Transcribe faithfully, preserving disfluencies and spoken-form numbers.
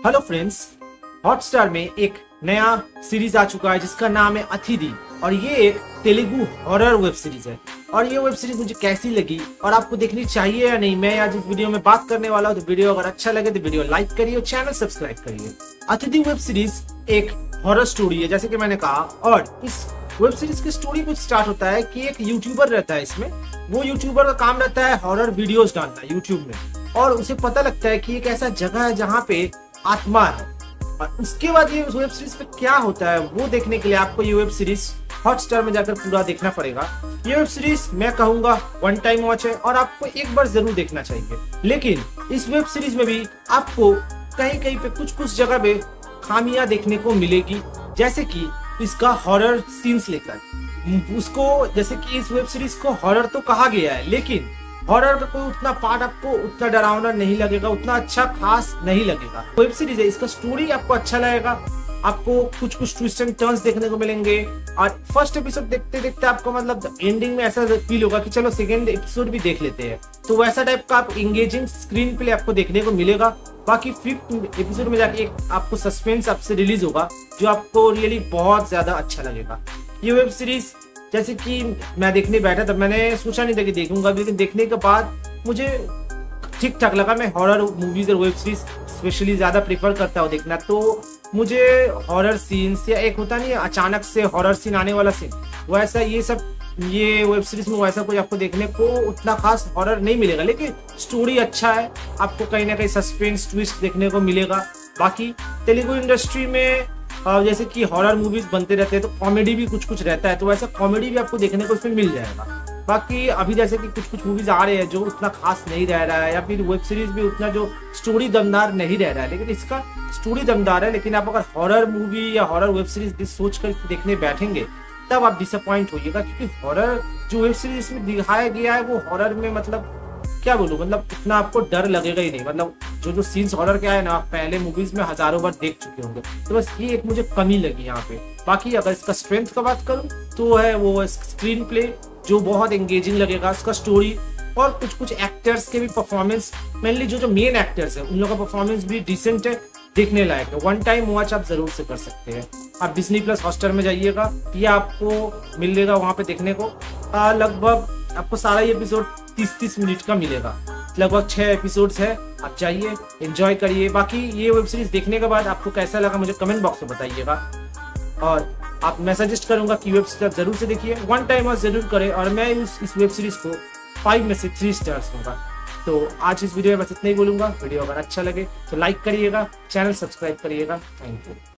Hello friends, Hotstar में एक नया सीरीज आ चुका है जिसका नाम है अतिथि और ये एक तेलुगु हॉरर वेब सीरीज है। और ये वेब सीरीज मुझे कैसी लगी और आपको देखनी चाहिए या नहीं, मैं आज इस वीडियो में बात करने वाला हूँ। तो वीडियो अगर अच्छा लगे तो वीडियो लाइक करिए और चैनल सब्सक्राइब करिए। अतिथि वेब सीरीज एक हॉरर स्टोरी है जैसे कि मैंने कहा, और इस वेब सीरीज की स्टोरी कुछ स्टार्ट होता है कि एक यूट्यूबर रहता है इसमें। वो यूट्यूबर का काम रहता है हॉरर वीडियोस डालना यूट्यूब में, और उसे पता लगता है कि एक ऐसा जगह है जहाँ पे आत्मा है। और उसके बाद ये वेब सीरीज पे क्या होता है वो देखने के लिए आपको ये वेब सीरीज हॉटस्टार में जाकर पूरा देखना पड़ेगा। ये वेब सीरीज मैं कहूंगा वन टाइम वॉच है और आपको एक बार जरूर देखना चाहिए। लेकिन इस वेब सीरीज में भी आपको कहीं कहीं पे कुछ कुछ जगह पे खामियां देखने को मिलेगी, जैसे कि इसका हॉरर सीन्स लेकर उसको, जैसे कि इस वेब सीरीज को हॉरर तो कहा गया है लेकिन हॉरर का कोई उतना पार्ट आपको उतना डरावना नहीं लगेगा, उतना अच्छा खास नहीं लगेगा। वेब सीरीज है, इसका स्टोरी आपको अच्छा लगेगा, आपको कुछ कुछ ट्विस्ट एंड टर्न्स देखने को मिलेंगे। और फर्स्ट एपिसोड देखते देखते आपको मतलब एंडिंग में ऐसा फील होगा कि चलो सेकेंड एपिसोड भी देख लेते हैं। तो वैसा टाइप का आप एंगेजिंग स्क्रीन प्ले आपको देखने को मिलेगा। बाकी फिफ्थ एपिसोड में जाके एक आपको सस्पेंस आपसे रिलीज होगा जो आपको रियली बहुत ज्यादा अच्छा लगेगा। ये वेब सीरीज जैसे कि मैं देखने बैठा तब मैंने सोचा नहीं था कि देखूंगा, लेकिन देखने के बाद मुझे ठीक ठाक लगा। मैं हॉरर मूवीज और वेब सीरीज स्पेशली ज्यादा प्रेफर करता हूँ देखना। तो मुझे हॉरर सीन्स या एक होता नहीं अचानक से हॉरर सीन आने वाला सीन, वैसा ये सब ये वेब सीरीज में वैसा कुछ आपको देखने को उतना खास हॉरर नहीं मिलेगा, लेकिन स्टोरी अच्छा है, आपको कहीं ना कहीं सस्पेंस ट्विस्ट देखने को मिलेगा। बाकी तेलुगु इंडस्ट्री में जैसे कि हॉरर मूवीज बनते रहते हैं तो कॉमेडी भी कुछ कुछ रहता है, तो वैसा कॉमेडी भी आपको देखने को इसमें मिल जाएगा। बाकी अभी जैसे कि कुछ कुछ मूवीज आ रहे हैं जो उतना खास नहीं रह रहा है, या फिर वेब सीरीज भी उतना जो स्टोरी दमदार नहीं रह रहा है, लेकिन इसका स्टोरी दमदार है। लेकिन आप अगर हॉरर मूवी या हॉरर वेब सीरीज सोच कर देखने बैठेंगे तब आप डिसअपॉइंट होइएगा, क्योंकि हॉरर जो वेब सीरीज में दिखाया गया है वो हॉरर में मतलब क्या बोलूं, मतलब इतना आपको डर लगेगा ही नहीं। मतलब जो जो सीन्स हॉरर के आए ना आप पहले मूवीज में हजारों बार देख चुके होंगे, तो बस ये एक मुझे कमी लगी यहाँ पे। बाकी अगर इसका स्ट्रेंथ का बात करूं तो है वो स्क्रीन प्ले जो बहुत एंगेजिंग लगेगा, उसका स्टोरी और कुछ कुछ एक्टर्स के भी परफॉर्मेंस, मेनली जो जो मेन एक्टर्स है उन लोगों का परफॉर्मेंस भी डिसेंट है, देखने लायक है। वन टाइम वॉच आप जरूर से कर सकते हैं। आप डिज्नी प्लस हॉटस्टार में जाइएगा, ये आपको मिलेगा वहां पे देखने को। लगभग आपको सारा ये एपिसोड तीस तीस मिनट का मिलेगा, लगभग छह एपिसोड्स है। आप जाइए एंजॉय करिए। बाकी ये वेब सीरीज देखने के बाद आपको कैसा लगा मुझे कमेंट बॉक्स में बताइएगा, और आप मैं सजेस्ट करूंगा कि वेब सीरीज जरूर से देखिए, वन टाइम वॉच जरूर करें। और मैं इस, इस वेब सीरीज को फाइव में से थ्री स्टार्स दूंगा। तो आज इस वीडियो में बस इतना ही बोलूंगा। वीडियो अगर अच्छा लगे तो लाइक करिएगा, चैनल सब्सक्राइब करिएगा। Thank you.